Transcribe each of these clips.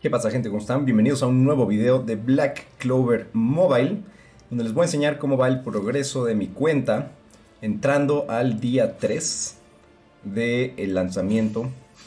¿Qué pasa, gente? ¿Cómo están? Bienvenidos a un nuevo video de Black Clover Mobile, donde les voy a enseñar cómo va el progreso de mi cuenta entrando al día 3 del lanzamiento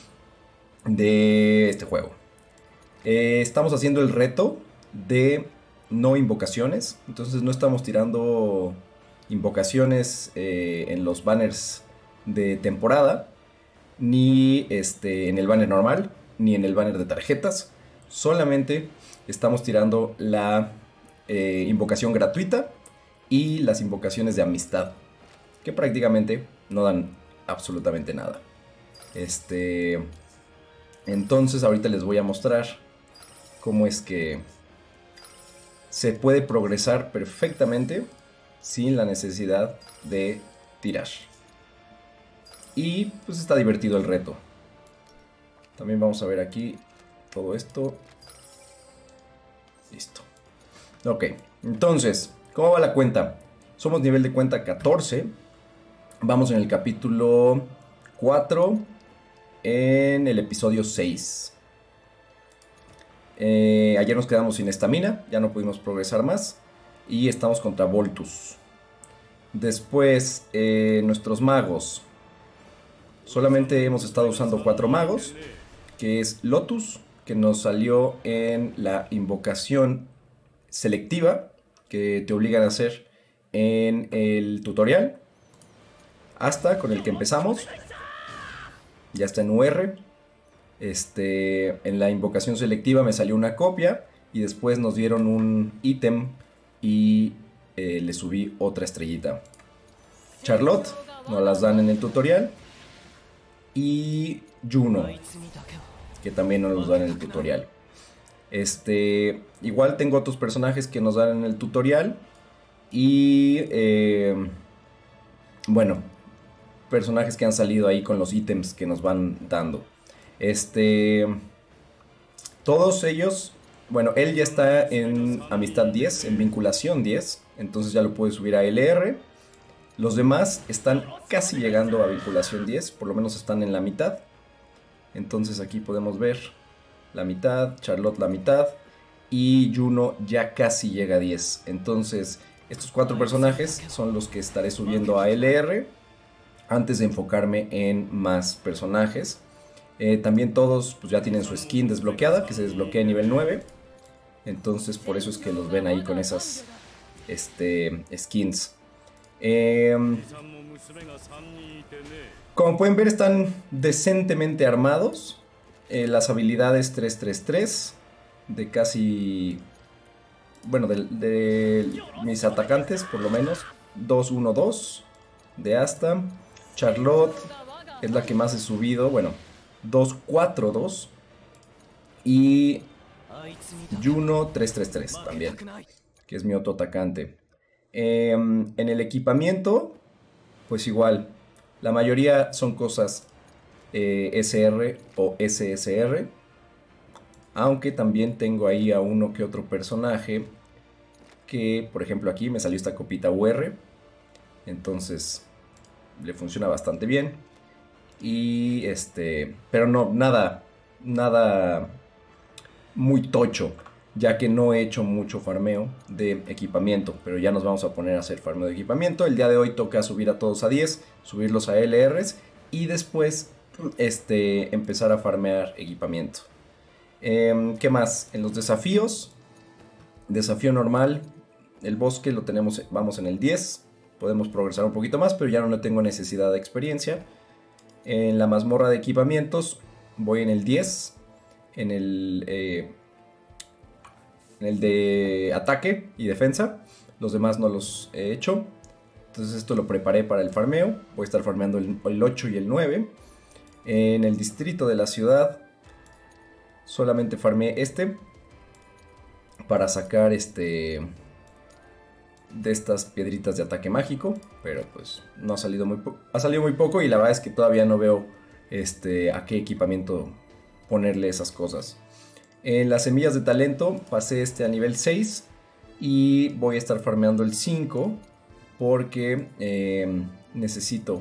de este juego. Estamos haciendo el reto de no invocaciones, entonces no estamos tirando invocaciones en los banners de temporada, ni en el banner normal, ni en el banner de tarjetas. Solamente estamos tirando la invocación gratuita y las invocaciones de amistad, que prácticamente no dan absolutamente nada. Entonces ahorita les voy a mostrar cómo es que se puede progresar perfectamente sin la necesidad de tirar. Y pues está divertido el reto. También vamos a ver aquí todo esto. Listo. Ok, entonces, ¿cómo va la cuenta? Somos nivel de cuenta 14. Vamos en el capítulo 4, en el episodio 6. Ayer nos quedamos sin estamina, ya no pudimos progresar más. Y estamos contra Voltus. Después, nuestros magos. Solamente hemos estado usando 4 magos, que es Lotus, que nos salió en la invocación selectiva, que te obligan a hacer en el tutorial. Hasta con el que empezamos. Ya está en UR. En la invocación selectiva me salió una copia. Y después nos dieron un ítem y le subí otra estrellita. Charlotte nos las dan en el tutorial. Y Juno, que también nos los dan en el tutorial. Igual tengo otros personajes que nos dan en el tutorial. Y bueno, personajes que han salido ahí con los ítems que nos van dando. Todos ellos, bueno, él ya está en amistad 10, en vinculación 10. Entonces ya lo puede subir a LR. Los demás están casi llegando a vinculación 10, por lo menos están en la mitad. Entonces aquí podemos ver la mitad, Charlotte la mitad y Juno ya casi llega a 10. Entonces estos 4 personajes son los que estaré subiendo a LR antes de enfocarme en más personajes. También todos pues, ya tienen su skin desbloqueada, que se desbloquea a nivel 9. Entonces por eso es que los ven ahí con esas skins. Como pueden ver, están decentemente armados. Las habilidades 333 de casi, bueno, de mis atacantes por lo menos. 212 de Asta. Charlotte es la que más he subido, bueno, 242. Y Juno 333 también, que es mi otro atacante. En el equipamiento, pues igual, la mayoría son cosas SR o SSR. Aunque también tengo ahí a uno que otro personaje que, por ejemplo, aquí me salió esta copita UR. Entonces le funciona bastante bien. Y pero no, nada muy tocho, ya que no he hecho mucho farmeo de equipamiento, pero ya nos vamos a poner a hacer farmeo de equipamiento. El día de hoy toca subir a todos a 10, subirlos a LRs y después empezar a farmear equipamiento. ¿Qué más? En los desafíos, desafío normal, el bosque lo tenemos, vamos en el 10, podemos progresar un poquito más, pero ya no tengo necesidad de experiencia. En la mazmorra de equipamientos voy en el 10, en el de ataque y defensa. Los demás no los he hecho. Entonces esto lo preparé para el farmeo. Voy a estar farmeando el 8 y el 9. En el distrito de la ciudad solamente farmeé para sacar de estas piedritas de ataque mágico. Pero pues no ha salido ha salido muy poco. Y la verdad es que todavía no veo a qué equipamiento ponerle esas cosas. En las semillas de talento pasé a nivel 6 y voy a estar farmeando el 5 porque necesito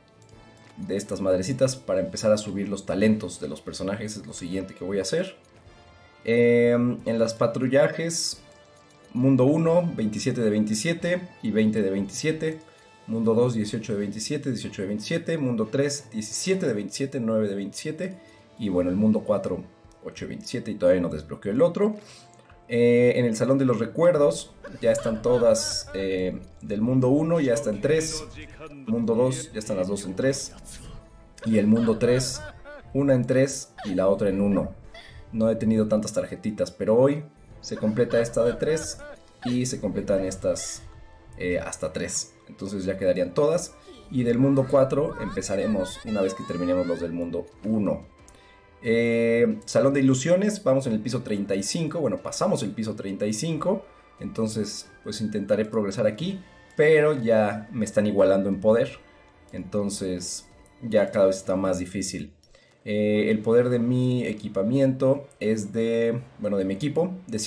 de estas madrecitas para empezar a subir los talentos de los personajes. Es lo siguiente que voy a hacer. En las patrullajes, mundo 1, 27 de 27 y 20 de 27. Mundo 2, 18 de 27, 18 de 27. Mundo 3, 17 de 27, 9 de 27. Y bueno, el mundo 4, 8 de 27 y todavía no desbloqueo el otro. En el Salón de los Recuerdos ya están todas del mundo 1, ya está en 3. Mundo 2, ya están las 2 en 3. Y el mundo 3, una en 3 y la otra en 1. No he tenido tantas tarjetitas, pero hoy se completa esta de 3 y se completan estas hasta 3. Entonces ya quedarían todas. Y del mundo 4 empezaremos una vez que terminemos los del mundo 1. Salón de ilusiones, vamos en el piso 35. Bueno, pasamos el piso 35. Entonces pues intentaré progresar aquí, pero ya me están igualando en poder. Entonces ya cada vez está más difícil. El poder de mi equipamiento es de, bueno, de mi equipo, de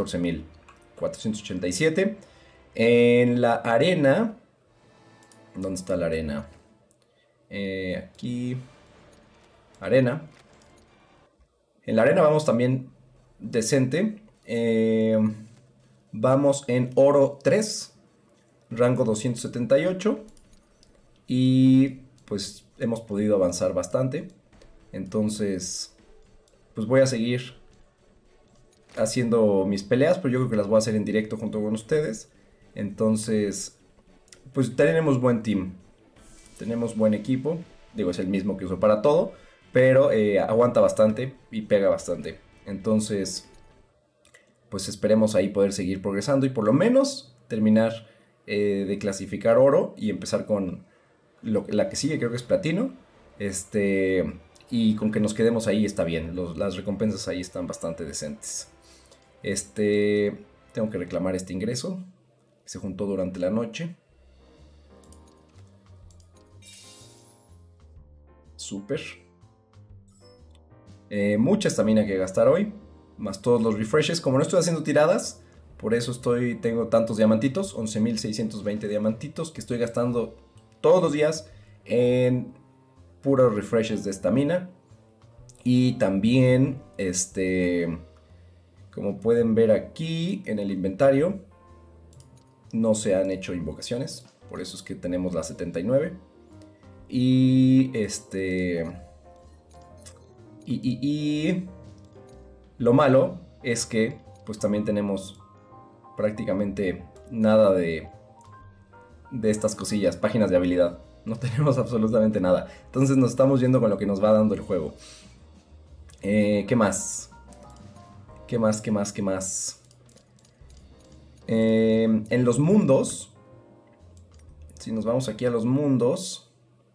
114.487. En la arena, ¿dónde está la arena? Aquí, arena. En la arena vamos también decente. Vamos en oro 3, rango 278. Y pues hemos podido avanzar bastante. Entonces, pues voy a seguir haciendo mis peleas, pero yo creo que las voy a hacer en directo junto con ustedes. Entonces, pues tenemos buen team. Tenemos buen equipo. Digo, es el mismo que uso para todo, pero aguanta bastante y pega bastante. Entonces, pues esperemos ahí poder seguir progresando y por lo menos terminar de clasificar oro y empezar con la que sigue, creo que es platino. Y con que nos quedemos ahí está bien. Las recompensas ahí están bastante decentes. Tengo que reclamar este ingreso que se juntó durante la noche. Súper. Mucha estamina que gastar hoy. Más todos los refreshes. Como no estoy haciendo tiradas, por eso tengo tantos diamantitos. 11.620 diamantitos que estoy gastando todos los días en puros refreshes de estamina. Y también, como pueden ver aquí en el inventario, no se han hecho invocaciones. Por eso es que tenemos las 79. Y lo malo es que pues también tenemos prácticamente nada de estas cosillas, páginas de habilidad. No tenemos absolutamente nada. Entonces nos estamos yendo con lo que nos va dando el juego. ¿Qué más? ¿Qué más? ¿Qué más? ¿Qué más? En los mundos, si nos vamos aquí a los mundos,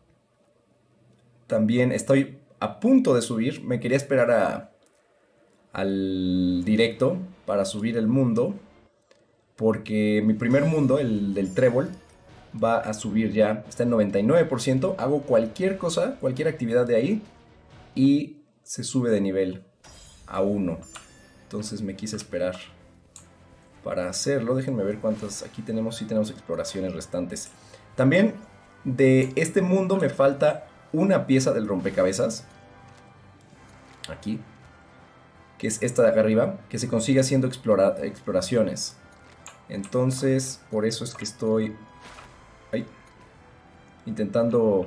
también estoy a punto de subir. Me quería esperar al directo para subir el mundo, porque mi primer mundo, el del trébol, va a subir ya. Está en 99%. Hago cualquier cosa, cualquier actividad de ahí y se sube de nivel a 1. Entonces me quise esperar para hacerlo. Déjenme ver cuántas. Aquí tenemos, sí tenemos exploraciones restantes. También de este mundo me falta una pieza del rompecabezas. Aquí. Que es esta de acá arriba. Que se consigue haciendo exploraciones. Entonces, por eso es que estoy ahí, intentando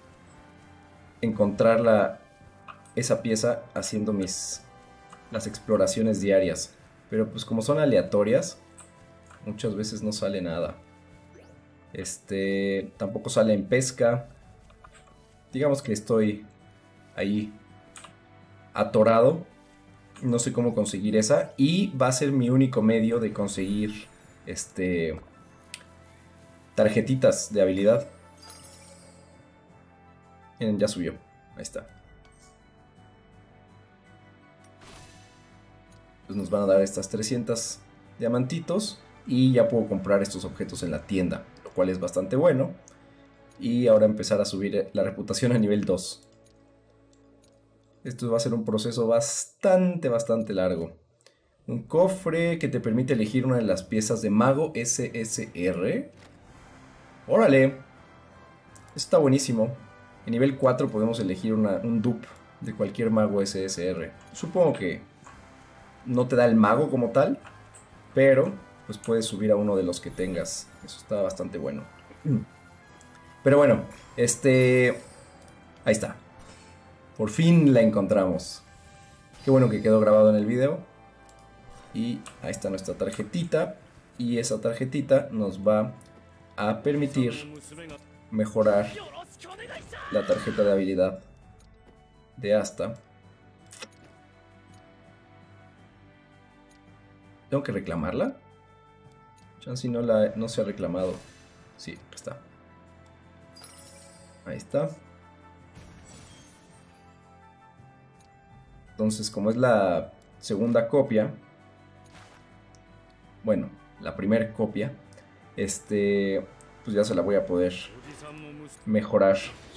encontrar esa pieza haciendo las exploraciones diarias. Pero pues como son aleatorias, muchas veces no sale nada. Tampoco sale en pesca. Digamos que estoy ahí atorado. No sé cómo conseguir esa. Y va a ser mi único medio de conseguir tarjetitas de habilidad. Miren, ya subió. Ahí está. Pues nos van a dar estas 300 diamantitos. Y ya puedo comprar estos objetos en la tienda, lo cual es bastante bueno. Y ahora empezar a subir la reputación a nivel 2. Esto va a ser un proceso bastante largo. Un cofre que te permite elegir una de las piezas de mago SSR. ¡Órale! Esto está buenísimo. En nivel 4 podemos elegir un dupe de cualquier mago SSR. Supongo que no te da el mago como tal, pero pues puedes subir a uno de los que tengas. Eso está bastante bueno. Pero bueno, ahí está. Por fin la encontramos. Qué bueno que quedó grabado en el video. Y ahí está nuestra tarjetita. Y esa tarjetita nos va a permitir mejorar la tarjeta de habilidad de Asta. ¿Tengo que reclamarla? Chansey no se ha reclamado. Sí, está. Ahí está. Entonces, como es la segunda copia, bueno, la primera copia, pues ya se la voy a poder mejorar.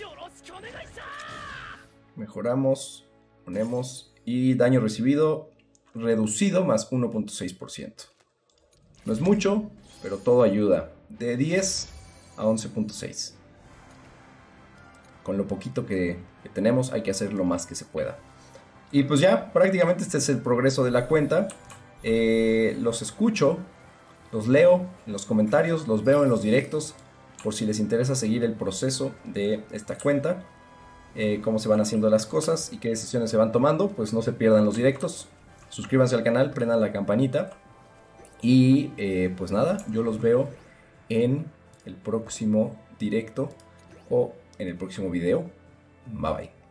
Mejoramos, ponemos, y daño recibido reducido más 1.6%. No es mucho, pero todo ayuda. De 10 a 11.6. Con lo poquito que tenemos hay que hacer lo más que se pueda. Y pues ya, prácticamente este es el progreso de la cuenta. Los escucho, los leo en los comentarios, los veo en los directos, por si les interesa seguir el proceso de esta cuenta. Cómo se van haciendo las cosas y qué decisiones se van tomando, pues no se pierdan los directos. Suscríbanse al canal, prendan la campanita. Y pues nada, yo los veo en el próximo directo o en el próximo video. Bye bye.